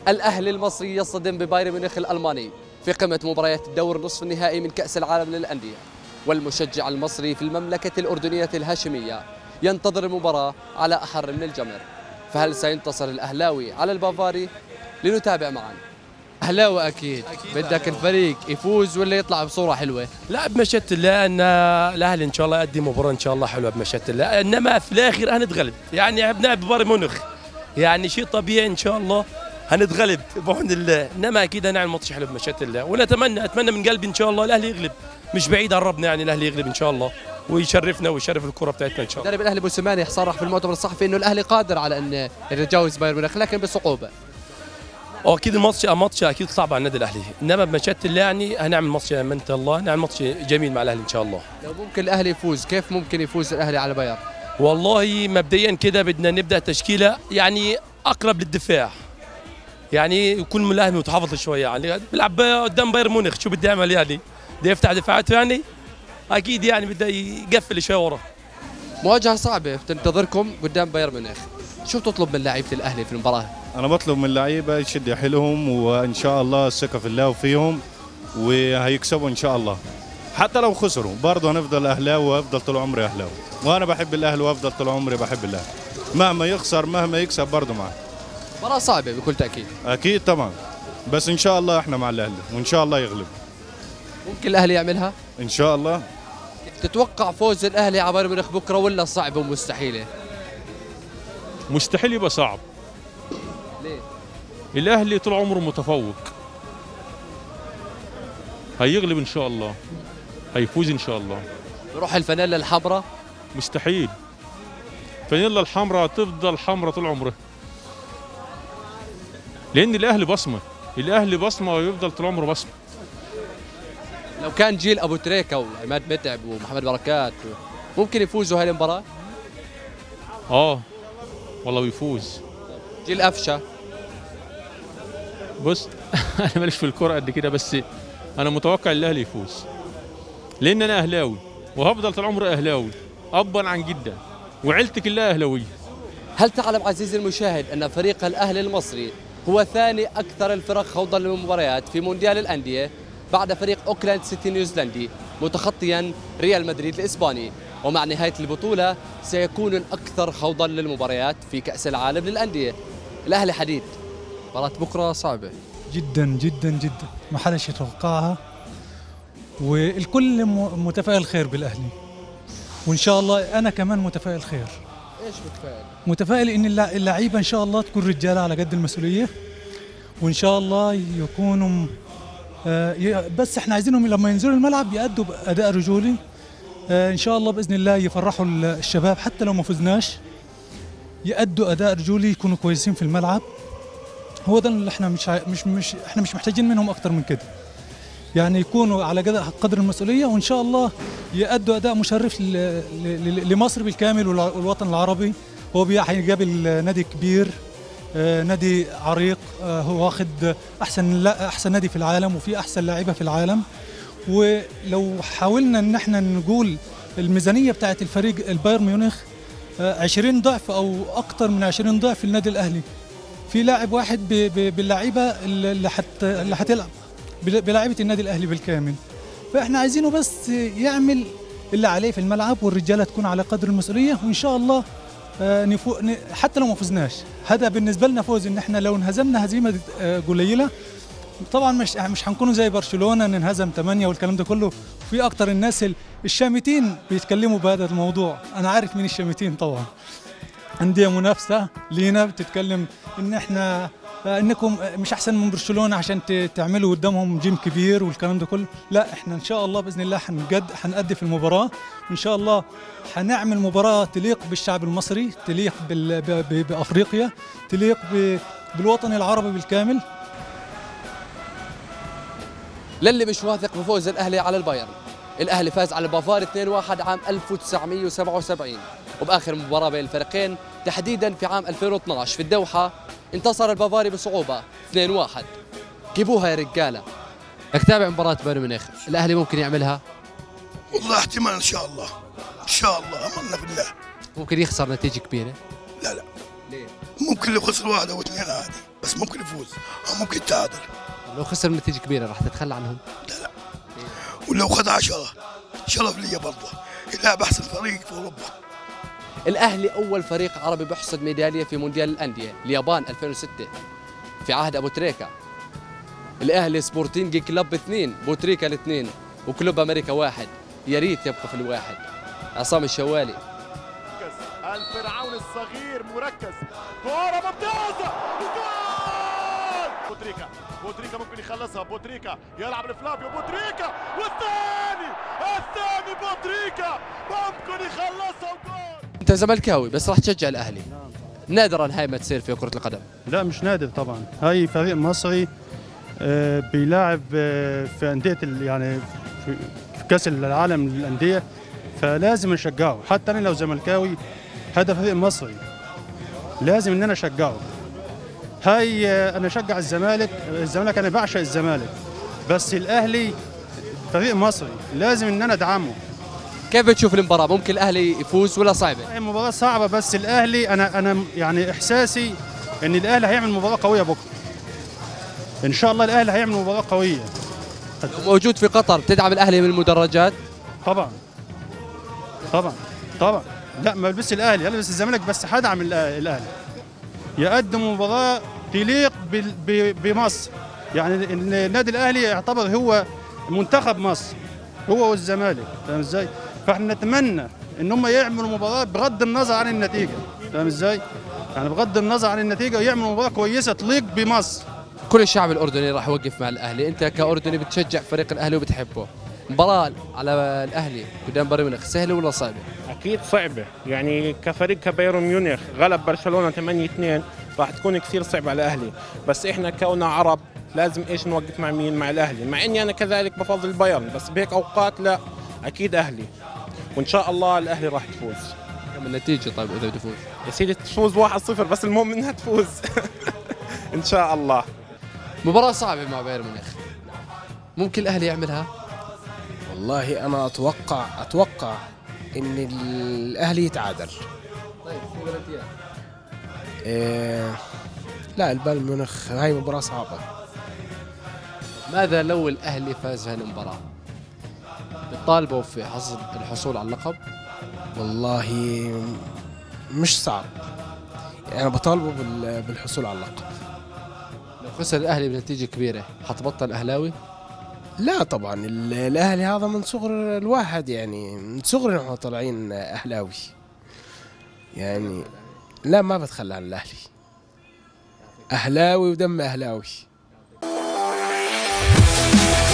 الأهلي المصري يصطدم ببايرن ميونخ الألماني في قمة مباريات الدور نصف النهائي من كأس العالم للأندية، والمشجع المصري في المملكة الأردنية الهاشمية ينتظر المباراة على أحر من الجمر. فهل سينتصر الأهلاوي على البافاري؟ لنتابع معا. أهلاوي أكيد بدك الفريق يفوز ولا يطلع بصورة حلوة؟ لا بمشيئة الله أن الأهلي إن شاء الله يقدم مباراة إن شاء الله حلوة بمشيئة الله، إنما في الآخر هنتغلب، يعني بنلعب ببايرن ميونخ يعني شيء طبيعي إن شاء الله هنتغلب بعون الله، إنما أكيد هنعمل ماتش حلو بمشيئة الله، أتمنى من قلبي إن شاء الله الأهلي يغلب، مش بعيد عن ربنا يعني الأهلي يغلب إن شاء الله ويشرفنا ويشرف الكرة بتاعتنا إن شاء الله. مدرب الأهلي موسيماني صرح في المؤتمر الصحفي إنه الأهلي قادر على أن يتجاوز بايرن ميونخ لكن بصعوبة. واكيد الماتش اكيد صعب على النادي الاهلي، انما بمشيئة الله يعني هنعمل ماتش امانة الله، هنعمل ماتش جميل مع الاهلي ان شاء الله. لو ممكن الاهلي يفوز، كيف ممكن يفوز الاهلي على بايرن؟ والله مبدئيا كده بدنا نبدا تشكيله يعني اقرب للدفاع، يعني يكون الاهلي متحفظ شويه، يعني بيلعب قدام بايرن ميونخ، شو بده يعمل يعني؟ بده يفتح دفاعاته يعني؟ اكيد يعني بده يقفل شويه ورا. مواجهه صعبه تنتظركم قدام بايرن ميونخ، شو تطلب من لاعيبه الاهلي في المباراه؟ أنا بطلب من اللعيبة يشد حيلهم وإن شاء الله الثقة في الله وفيهم وهيكسبوا إن شاء الله، حتى لو خسروا برضه هنفضل أهلاوي وأفضل طول عمري أهلاوي، وأنا بحب الأهلي وأفضل طول عمري بحب الأهلي، مهما يخسر مهما يكسب برضه معه. مباراة صعبة بكل تأكيد. أكيد طبعا، بس إن شاء الله إحنا مع الأهلي وإن شاء الله يغلب. ممكن الأهلي يعملها؟ إن شاء الله. تتوقع فوز الأهلي على بايرن ميونخ بكرة ولا صعبة ومستحيلة؟ مستحيل يبقى صعب. ليه؟ الأهلي طول عمره متفوق، هيغلب إن شاء الله، هيفوز إن شاء الله. بروح الفانيلا الحمراء؟ مستحيل، الفانيلا الحمراء تفضل حمراء طول عمرها، لأن الأهلي بصمة، الأهلي بصمة ويفضل طول عمره بصمة. لو كان جيل أبو تريكة وعماد متعب ومحمد بركات ممكن يفوزوا هاي المباراة؟ والله بيفوز. جيل أفشة؟ بص أنا ماليش في الكرة قد كده، بس أنا متوقع الأهلي يفوز، لأن أنا أهلاوي وهفضل طول عمري أهلاوي أبا عن جدا، وعيلتي كلها أهلاوية. هل تعلم عزيزي المشاهد أن فريق الأهلي المصري هو ثاني أكثر الفرق خوضا للمباريات في مونديال الأندية بعد فريق أوكلاند سيتي نيوزيلندي، متخطيا ريال مدريد الإسباني، ومع نهاية البطولة سيكون الأكثر خوضا للمباريات في كأس العالم للأندية. الأهلي حديد، مباراة بكرة صعبة جدا جدا جدا، ما حدش يتوقعها، والكل متفائل خير بالأهلي، وإن شاء الله أنا كمان متفائل خير. إيش متفائل؟ متفائل إن اللعيبة إن شاء الله تكون رجالة على قد المسؤولية، وإن شاء الله يكونوا بس إحنا عايزينهم لما ينزلوا الملعب يأدوا بأداء رجولي، إن شاء الله بإذن الله يفرحوا الشباب حتى لو ما فزناش، يأدوا أداء رجولي، يكونوا كويسين في الملعب. هو ده اللي احنا احنا مش محتاجين منهم أكتر من كده، يعني يكونوا على قدر المسؤولية، وإن شاء الله يأدوا أداء مشرف لمصر بالكامل والوطن العربي. هو هيقابل نادي كبير، نادي عريق، هو واخد أحسن نادي في العالم وفي أحسن لاعيبة في العالم. ولو حاولنا إن احنا نقول الميزانية بتاعت الفريق البايرن ميونخ 20 ضعف أو أكتر من 20 ضعف النادي الأهلي، في لاعب واحد باللعيبة اللي هتلعب بلاعيبة النادي الأهلي بالكامل. فإحنا عايزينه بس يعمل اللي عليه في الملعب، والرجالة تكون على قدر المسؤولية، وإن شاء الله حتى لو ما فزناش هذا بالنسبة لنا فوز. إن إحنا لو انهزمنا هزيمة قليلة طبعا مش هنكونوا زي برشلونة ننهزم 8 والكلام ده كله. في أكتر الناس الشامتين بيتكلموا بهذا الموضوع، أنا عارف مين الشامتين طبعا، أندية منافسة لينا بتتكلم إن إحنا انكم مش احسن من برشلونه عشان تعملوا قدامهم جيم كبير والكلام ده كله. لا، احنا ان شاء الله باذن الله هنأدي في المباراه، ان شاء الله هنعمل مباراه تليق بالشعب المصري، تليق بافريقيا، تليق بالوطن العربي بالكامل. للي مش واثق بفوز الاهلي على البايرن، الاهلي فاز على البافاري 2-1 عام 1977، وباخر مباراه بين الفريقين تحديدا في عام 2012 في الدوحه انتصر البافاري بصعوبة 2-1. جيبوها يا رجالة. بدك تتابع مباراة بايرن ميونخ، الأهلي ممكن يعملها؟ والله احتمال إن شاء الله، إن شاء الله أمرنا بالله. ممكن يخسر نتيجة كبيرة؟ لا ليه؟ ممكن لو خسر واحد او اثنين عادي، بس ممكن يفوز او ممكن يتعادل. لو خسر نتيجة كبيرة راح تتخلى عنهم؟ لا ولو خد 10 شرف لي برضه، يلعب احسن فريق في اوروبا. الأهلي أول فريق عربي بيحصد ميدالية في مونديال الأندية اليابان 2006 في عهد أبو تريكة. الأهلي سبورتينج كلوب 2 بوتريكا 2 وكلوب أمريكا 1. يا ريت يبقى في الواحد. عصام الشوالي. الفرعون الصغير مركز، كورة ممتازة وجول! بوتريكا ممكن يخلصها، بوتريكا يلعب لفلافيو، بوتريكا والثاني بوتريكا ممكن يخلصها وجول! أنت زملكاوي بس راح تشجع الأهلي. نادرا هاي ما تصير في كرة القدم. لا مش نادر طبعا، هاي فريق مصري بيلاعب في أندية يعني في كأس العالم للأندية، فلازم نشجعه. حتى أنا لو زملكاوي هذا فريق مصري لازم ان انا اشجعه. هاي انا اشجع الزمالك انا بعشق الزمالك، بس الاهلي فريق مصري لازم ان انا ادعمه. كيف بتشوف المباراة؟ ممكن الاهلي يفوز ولا صعبة؟ المباراة صعبة، بس الاهلي انا يعني احساسي ان الاهلي هيعمل مباراة قوية بكره. ان شاء الله الاهلي هيعمل مباراة قوية. موجود في قطر بتدعم الاهلي من المدرجات؟ طبعا. لا ما بلبس الاهلي، البس الزمالك، بس هدعم الاهلي. يقدم مباراه تليق بمصر، يعني النادي الاهلي يعتبر هو منتخب مصر، هو والزمالك، فاهم ازاي؟ فاحنا نتمنى ان هم يعملوا مباراه بغض النظر عن النتيجه، فاهم ازاي؟ يعني بغض النظر عن النتيجه يعملوا مباراه كويسه تليق بمصر. كل الشعب الاردني راح يوقف مع الاهلي، انت كاردني بتشجع فريق الاهلي وبتحبه. مباراة على الاهلي قدام بايرن ميونخ سهله ولا صعبه؟ اكيد صعبه، يعني كفريق كبايرن ميونخ غلب برشلونه 8-2 راح تكون كثير صعبه على الاهلي، بس احنا كوننا عرب لازم ايش نوقف مع مين؟ مع الاهلي، مع اني انا كذلك بفضل البايرن، بس بهيك اوقات لا اكيد اهلي، وان شاء الله الاهلي راح تفوز. كم النتيجه طيب اذا بتفوز؟ يا سيدي تفوز 1-0 بس المهم انها تفوز. ان شاء الله. مباراة صعبة مع بايرن ميونخ، ممكن الاهلي يعملها؟ والله انا اتوقع ان الاهلي يتعادل. طيب شو غلطيات؟ لا البايرن ميونخ هاي مباراة صعبة. ماذا لو الاهلي فاز هذه المباراة؟ بتطالبوا في الحصول على اللقب؟ والله مش صعب، يعني انا بطالبه بالحصول على اللقب. لو خسر الاهلي بنتيجة كبيرة حتبطل اهلاوي؟ لا طبعا، الاهلي هذا من صغر الواحد، يعني من صغرنا احنا طالعين اهلاوي، يعني لا ما بتخلى عن الاهلي، اهلاوي ودم اهلاوي.